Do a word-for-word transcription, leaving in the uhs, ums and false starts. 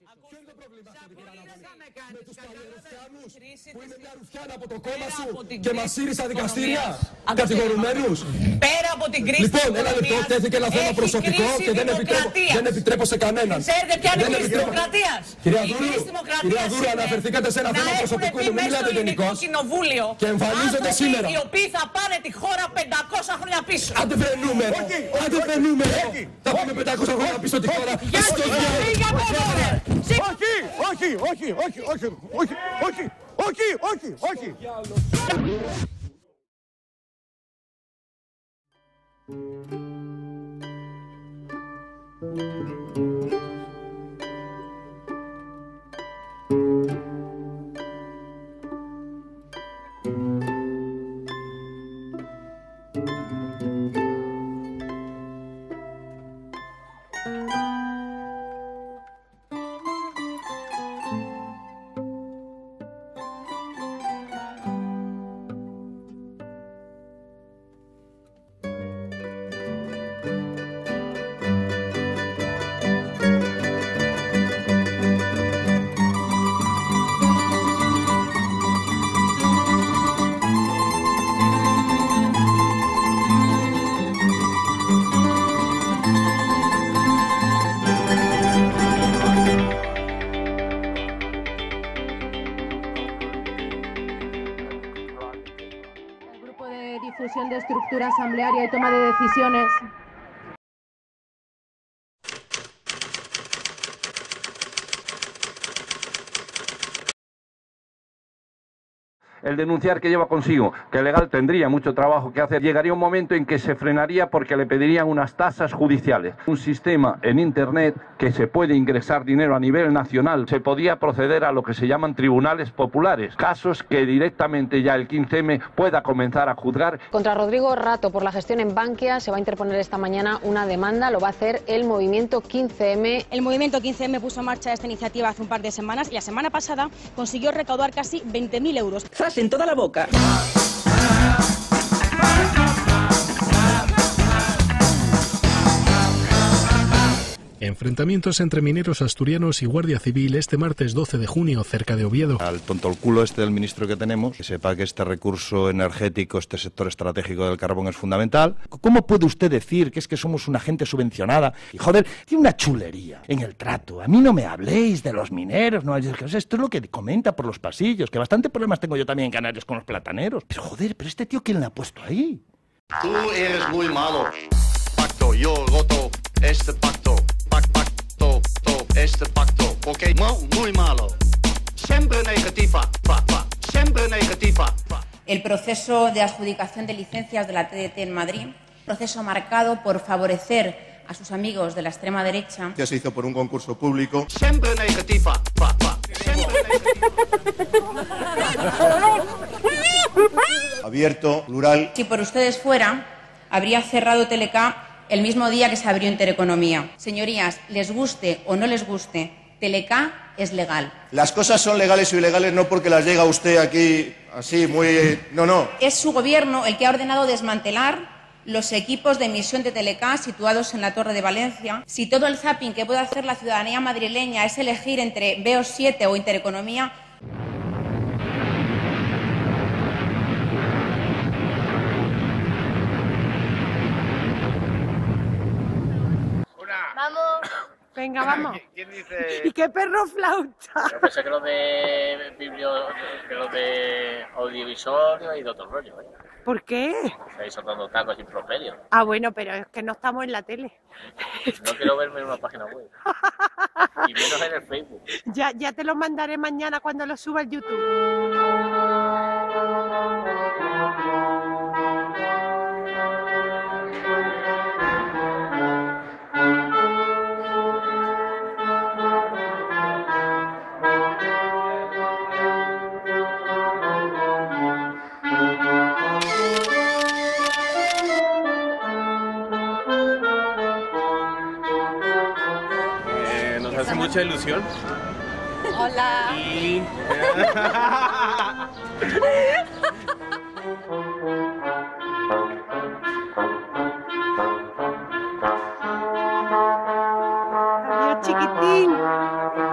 Ποιο είναι το πρόβλημα στην Τηλεόραση με τους παλιερουφιάνους που είναι μια ρουφιάνα από το κόμμα σου και μας σύρρισα δικαστήρια κατηγορουμένους? Πέρα από την κρίση λοιπόν, ένα λεπτό, τέθηκε ένα θέμα προσωπικό και δεν επιτρέπω, δεν επιτρέπω σε κανέναν. Ξέρετε ποια είναι η κρίση δημοκρατίας? Κυρία Δούρου, κυρία Δούρου, αναφερθήκατε σε ένα θέμα προσωπικού, μην μιλάτε γενικώς. Και εμφανίζονται σήμερα. Οι οποίοι θα πάνε τη χώρα πεντακόσια χρόνια πίσω. Άντε βρε νούμερο, άντε βρε νούμερο. Θα πάμε πεντακόσια χρόνια πίσω τη χώρα. Όχι, όχι, όχι, όχι, όχι, όχι, όχι, όχι, όχι, όχι. De estructura asamblearia y toma de decisiones. El denunciar que lleva consigo que el legal tendría mucho trabajo que hacer, llegaría un momento en que se frenaría porque le pedirían unas tasas judiciales. Un sistema en Internet que se puede ingresar dinero a nivel nacional. Se podía proceder a lo que se llaman tribunales populares, casos que directamente ya el quince eme pueda comenzar a juzgar. Contra Rodrigo Rato por la gestión en Bankia se va a interponer esta mañana una demanda, lo va a hacer el movimiento quince eme. El movimiento quince eme puso en marcha esta iniciativa hace un par de semanas y la semana pasada consiguió recaudar casi veinte mil euros. En toda la boca. Enfrentamientos entre mineros asturianos y Guardia Civil este martes doce de junio cerca de Oviedo. Al tonto el culo este del ministro que tenemos, que sepa que este recurso energético, este sector estratégico del carbón es fundamental. ¿Cómo puede usted decir que es que somos una gente subvencionada? Y joder, tiene una chulería en el trato. A mí no me habléis de los mineros, no, esto es lo que comenta por los pasillos, que bastante problemas tengo yo también en Canarias con los plataneros. Pero joder, pero este tío, ¿quién le ha puesto ahí? Tú eres muy malo. Pacto, yo roto este pacto. Pacto, este pacto, porque muy, muy malo. Siempre negativa, pa, pa, siempre negativa. Pa. El proceso de adjudicación de licencias de la T D T en Madrid, proceso marcado por favorecer a sus amigos de la extrema derecha. Ya se hizo por un concurso público. Siempre negativa, pa, pa, siempre negativa. Abierto, plural. Si por ustedes fuera, habría cerrado Telecá el mismo día que se abrió Intereconomía. Señorías, les guste o no les guste, Telecá es legal. Las cosas son legales o ilegales no porque las llega usted aquí así muy... No, no. Es su gobierno el que ha ordenado desmantelar los equipos de emisión de Telecá situados en la Torre de Valencia. Si todo el zapping que puede hacer la ciudadanía madrileña es elegir entre B O siete o Intereconomía... Vamos. Venga, vamos. ¿Quién dice? ¿Y qué perro flauta? Yo pensé que los de biblio, que los de audiovisual y de otro rollo, ¿eh? ¿Por qué? Estáis soltando tacos improperios. Ah, bueno, pero es que no estamos en la tele. No quiero verme en una página web. Y menos en el Facebook. Ya, ya te lo mandaré mañana cuando lo suba al YouTube. Hace mucha ilusión. Hola. Y... Adiós, chiquitín.